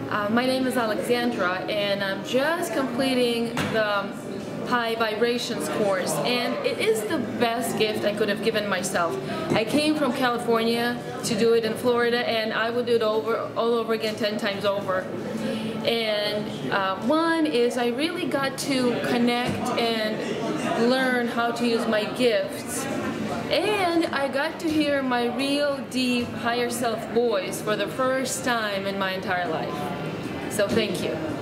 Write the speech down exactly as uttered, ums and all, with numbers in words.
Uh, my name is Alexandra, and I'm just completing the High Vibrations course, and it is the best gift I could have given myself. I came from California to do it in Florida, and I would do it over all over again ten times over. And uh, one is I really got to connect and learn how to use my gifts, and I got to hear my real deep higher self voice for the first time in my entire life. So thank you.